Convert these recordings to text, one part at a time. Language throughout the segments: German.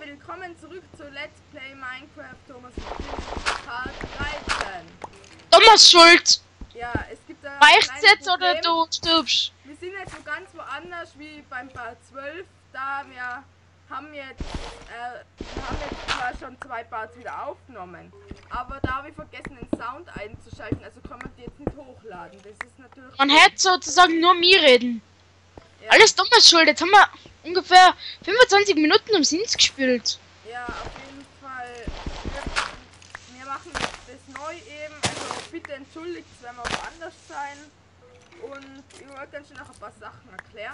willkommen zurück zu Let's Play Minecraft Thomas Part 13. Thomas schuld. Ja, es gibt da Reicht's jetzt oder du stirbst? Wir sind jetzt so ganz woanders wie beim Part 12, da wir haben jetzt zwar schon 2 Parts wieder aufgenommen, aber da habe ich vergessen den Sound einzuschalten, also kann man die jetzt nicht hochladen. Das ist natürlich... Man hätte sozusagen nur mir reden. Ja. Alles Thomas schuld. Jetzt haben wir ungefähr 25 Minuten um Sins gespielt. Ja, auf jeden Fall. Wir machen das neu eben. Also bitte entschuldigt, wenn wir woanders sein. Und ich wollte ganz schön noch ein paar Sachen erklären.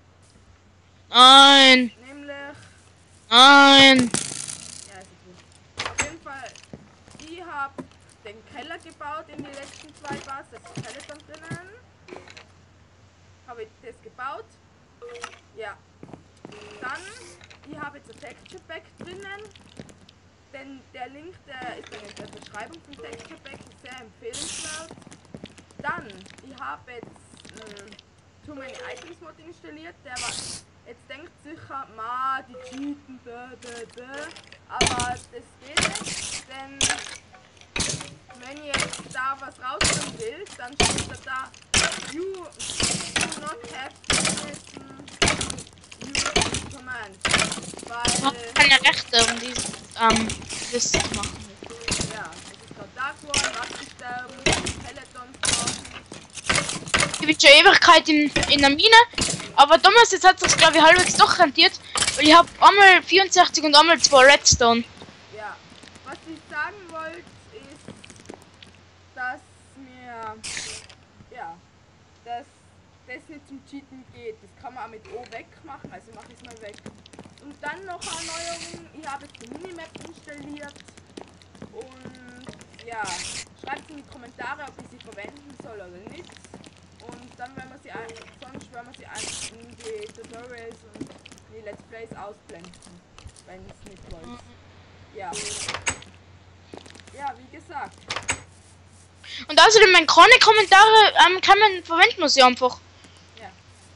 Nein. Nämlich. Nein. Ja, ist gut. Auf jeden Fall, ich habe den Keller gebaut in die letzten 2 Bars. Das ist Skeleton drinnen. Habe ich das gebaut. Ja. Dann, ich habe jetzt ein Texture Pack drinnen, denn der Link, der ist dann in der Beschreibung vom Texture Pack, ist sehr empfehlenswert. Dann, ich habe jetzt Too Many Items Mod installiert, der war, jetzt denkt sicher, ma, die cheaten, aber das geht nicht, denn wenn ihr jetzt da was rausholen will, dann steht da, you do not have permission use command, weil... Ich habe keine Rechte, um das zu machen. Ja, es ist gerade Dark One, Wassersterben, Peletons brauchen. Ich bin schon Ewigkeit in der Mine, aber Thomas, jetzt hat es glaube ich halbwegs doch rentiert, weil ich habe einmal 64 und einmal 2 Redstone. Ja, was ich sagen wollte ist, dass mir, ja, dass das nicht zum Cheaten geht. Das kann man auch mit O wegmachen, also mache ich es mal weg. Und dann noch eine Erneuerung, ich habe jetzt die Minimap installiert und ja, schreibt in die Kommentare, ob ich sie verwenden soll oder nicht. Und dann werden wir sie sonst werden wir sie einfach in die Tutorials und die Let's Plays ausblenden, wenn es nicht wollt. Ja. Ja, wie gesagt. Und außerdem, meine keine Kommentare kann man verwenden, muss ich einfach. Ja.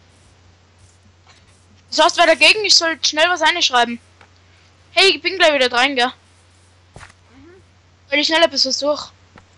Das heißt, wer dagegen ist, soll schnell was einschreiben. Hey, ich bin gleich wieder dran, gell? Weil ich schnell etwas versuche.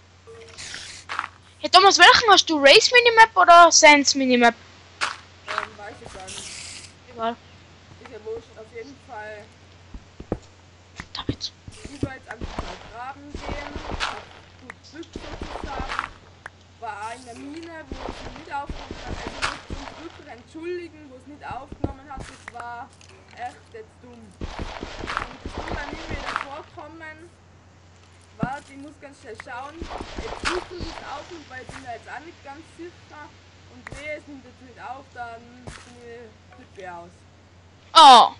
Hey Thomas, welchen hast du? Race Minimap oder Sans Minimap? Weiß ich gar nicht. Egal. Ist ja wurscht, auf jeden Fall. David. Ich soll jetzt einfach mal graben gehen. Auf gut Glück sozusagen. War in der Mine, wo es nicht aufgenommen hat. Also muss zum Glück entschuldigen, wo es nicht aufgenommen hat. Das war echt jetzt dumm. Und das wird dann nie wieder vorkommen. Warte, ich muss ganz schnell schauen. Jetzt suchen wir es auf, weil ich bin da jetzt auch nicht ganz sicher. Und wehe, es nimmt jetzt nicht auf, dann flippe ich aus. Oh.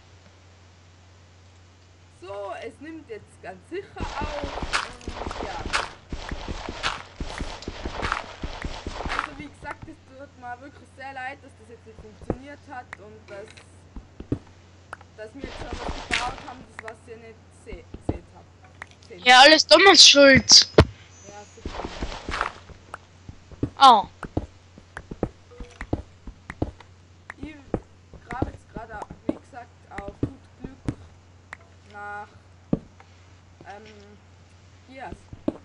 So, es nimmt jetzt ganz sicher auf und ja. Also wie gesagt, es tut mir wirklich sehr leid, dass das jetzt nicht funktioniert hat und dass wir jetzt schon was gebaut haben, das was ihr nicht seht habt. Ja, alles Thomas schuld. Ja, super. Oh. Ich grabe jetzt gerade, wie gesagt, auf gut Glück nach Dias.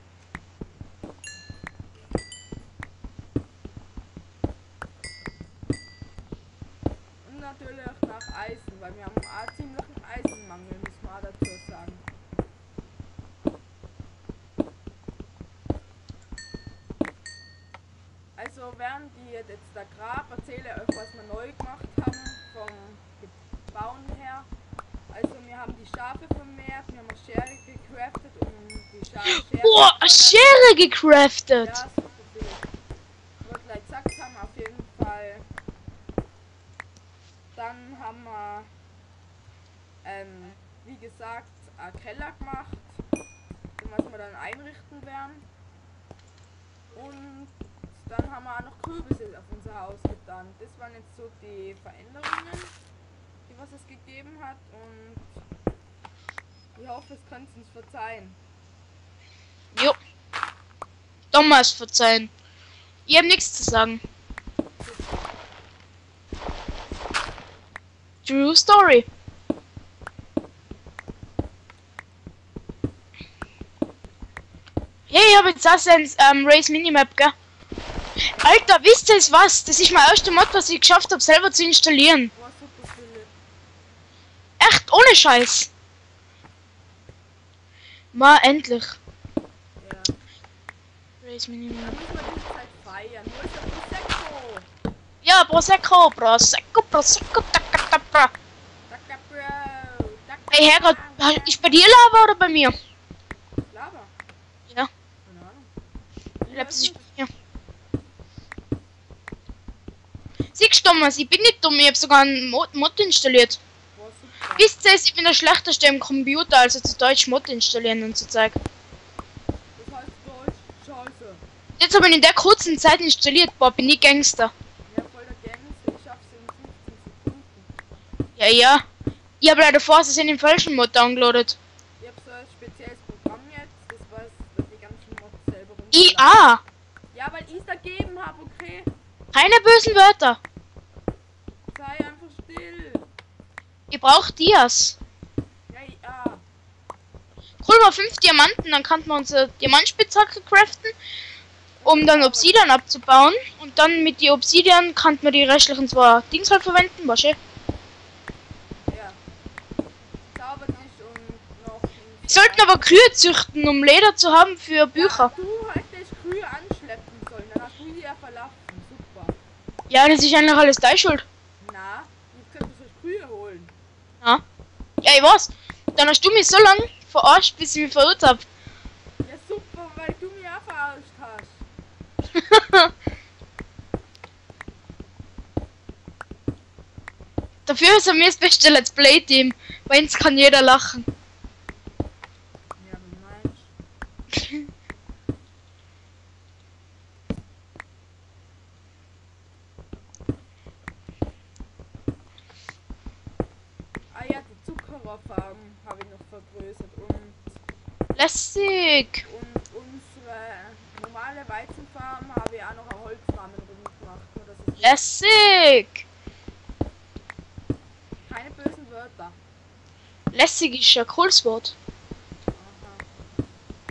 Und natürlich nach Eisen, weil wir haben auch ziemlich einen Eisenmangel, muss man auch dazu sagen. Also während ich jetzt da grab, erzähle euch, was wir neu gemacht haben vom Bauen her. Also wir haben die Schafe vermehrt, wir haben eine Schere gecraftet, um die Schere Boah, eine Schere gecraftet. Ja, super viel. Ich wollte gleich gesagt haben, auf jeden Fall. Dann haben wir, wie gesagt, einen Keller gemacht, den was wir dann einrichten werden. Und dann haben wir auch noch Kürbisse auf unser Haus getan. Das waren jetzt so die Veränderungen, die was es gegeben hat. Und ich hoffe, es könnt ihr uns verzeihen. Jo. Thomas verzeihen. Ich habe nichts zu sagen. True Story. Hey, ich habe jetzt Assassin's Race Minimap, gell? Alter, wisst ihr was? Das ist mein erster Mod, was ich geschafft habe, selber zu installieren. Boah, super Philipp. Echt, ohne Scheiß. Mal endlich. Ja. Race Da Minimap. müssen wir die Zeit feiern. Wo ist der Prosecco? Ja, Prosecco. Daka Bro. Daka Hey, Herrgott, ist bei dir Lava oder bei mir? Lava. Ja. Keine Ahnung. Ich glaube, das ist bei mir. Siehst du, Thomas, ich bin nicht dumm, ich habe sogar einen Mod installiert. Boah, super. Wisst ihr, ich bin der Schlechteste im Computer, also zu Deutsch Mod installieren und so Zeug. Das heißt Deutsch. Scheiße. Jetzt habe ich in der kurzen Zeit installiert, boah, bin ich Gangster. Ja, voll der Gangster. Ich schaff's in 15 Sekunden. Ja. Ich habe leider vorher den falschen Mod downloadet. Ich hab so ein spezielles Programm jetzt, das weiß, dass die ganzen Mods selber IA! Ja, weil ich dagegen habe, okay? Keine bösen Wörter. Sei einfach still. Ich brauche Dias. Ja, ja. Hol mal 5 Diamanten, dann kann man unsere Diamantspitzhacke craften, um dann Obsidian abzubauen. Und dann mit die Obsidian kann man die restlichen 2 Dings halt verwenden, war schön. Ja. Zaubert nicht und noch. Wir sollten aber Kühe züchten, um Leder zu haben für Bücher. Ja, du hättest Kühe anschleppen sollen, dann hast du die ja verlassen. Super. Ja, das ist eigentlich alles deine Schuld. Na, du könntest euch Kühe holen. Ja. Ja, ich weiß. Dann hast du mich so lange verarscht, bis ich mich verirrt habe. Ja, super, weil du mich auch verarscht hast. Dafür ist er mir das beste Let's Play Team. Bei uns kann jeder lachen. Ja, wie meinst Ah ja, die Zuckerrohrfarben habe ich noch vergrößert Lässig. und unsere normale Weizenfarben habe ich auch noch einen Holzrahmen drin gemacht. Nur dass es Lässig. keine bösen Wörter. Lässig ist ja ein cooles Wort. Aha.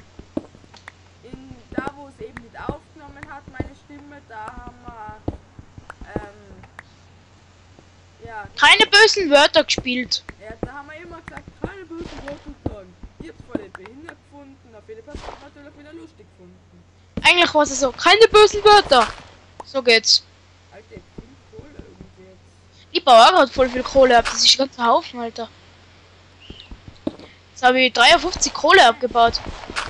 Da wo es eben nicht aufgenommen hat, meine Stimme, da haben wir ja, Keine bösen Wörter gespielt. ja, da haben wir immer gesagt, keine bösen Wörter sagen. Ich hab's voll behindert gefunden, auf jeden Fall natürlich wieder lustig gefunden. Eigentlich war es so. Keine bösen Wörter. So geht's. Alter, ich bin Kohle irgendwie jetzt. Die Bauer hat voll viel Kohle ab. Das ist ein ganzer Haufen, Alter. Jetzt habe ich 53 Kohle abgebaut.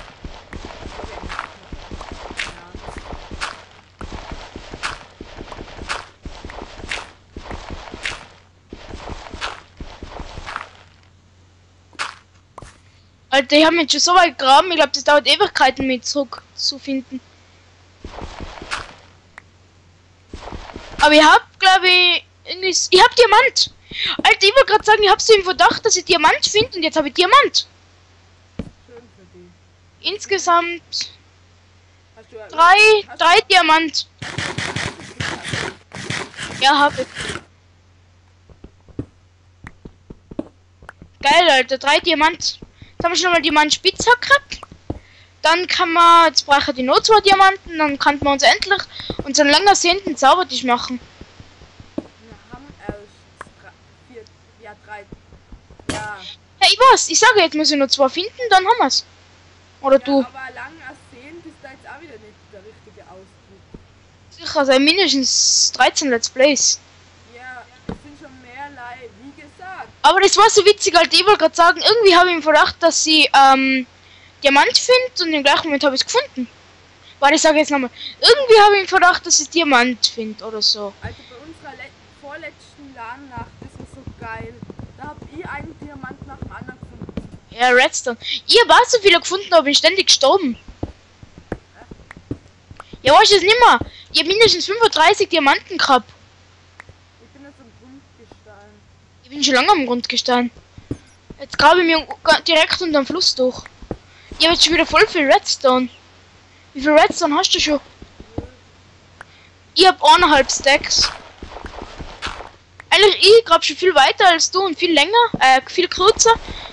Alter, ich habe mich schon so weit gegraben. Ich glaube, das dauert Ewigkeiten, mich zurückzufinden. Aber ich habe, glaube ich, ich habe Diamant. Alter, ich wollte gerade sagen, ich habe so im Verdacht, dass ich Diamant finde und jetzt habe ich Diamant. Schön für die. Insgesamt Hast du drei Diamant. Ja, habe ich. Geil, Alter, 3 Diamant. Jetzt haben wir schon mal Diamant-Spitzhacke. Dann kann man, jetzt brauchen die noch 2 Diamanten, dann kann man uns endlich unseren lang ersehnten Zaubertisch machen. Wir haben erst 3. Ja. Ja, ich weiß, ich sage, jetzt muss ich nur 2 finden, dann haben wir's. Oder du. Ja, aber lang ersehnt ist da jetzt auch wieder nicht der richtige Ausdruck. Sicher, seit mindestens 13 Let's Plays. Ja, es sind schon mehrlei, wie gesagt. Aber das war so witzig, halt, ich wollte gerade sagen, irgendwie habe ich im Verdacht, dass sie Diamant findet und im gleichen Moment habe ich es gefunden. Warte, ich sage jetzt nochmal. Irgendwie habe ich im Verdacht, dass ich Diamant findet oder so. Also bei unserer vorletzten LAN-Nacht, das war so geil. Da hab ich einen Diamant nach dem anderen gefunden. Ja, Redstone. Ich habe auch so viele gefunden, aber bin ständig gestorben. Ja, weißt du es nicht mehr? Ich habe mindestens 35 Diamanten gehabt. Ich bin jetzt im Grundgestein. Ich bin schon lange am Grundgestein. Jetzt grabe ich mir direkt unter dem Fluss durch. Ich habe jetzt schon wieder voll viel Redstone. Wie viel Redstone hast du schon? Ich habe 1,5 Stacks. Eigentlich, ich grab schon viel weiter als du und viel länger, viel kürzer.